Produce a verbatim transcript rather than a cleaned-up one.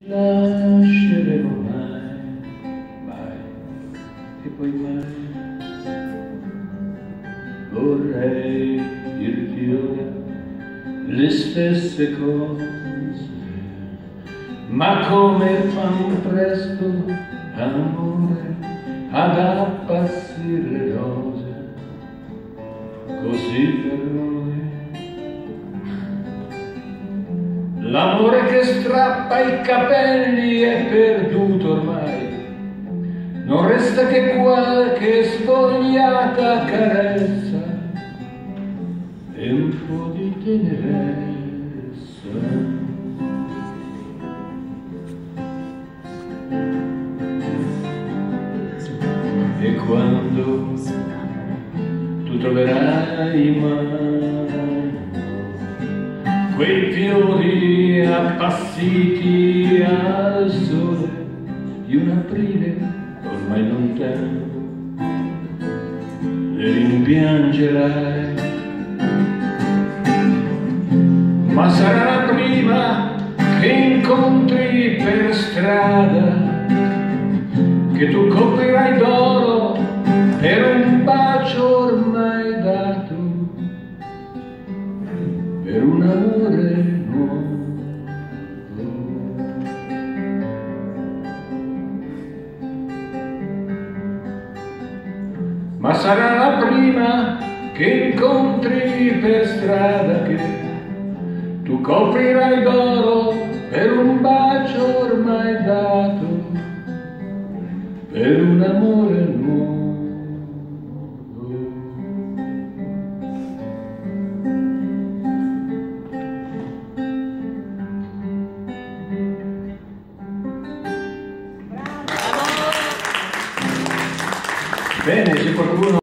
lasceremo mai, mai e poi mai. Vorrei dirti ora le stesse cose, ma come fan presto amore ad appassire le rose, così per noi. L'amore che strappa i capelli è perduto ormai, non resta che qualche svogliata carezza e un po' di tenerezza. E quando tu troverai in mano quei fiori appassiti al sole di un aprile ormai lontano, le rimpiangerai, ma sarà la prima che incontri per strada, che tu coprirai d'oro per un bacio ormai dato, per un amore nuovo. Ma sarà la prima che incontri per strada, che tu coprirai d'oro per un bacio ormai dato, per un amore nuovo. Bene, se qualcuno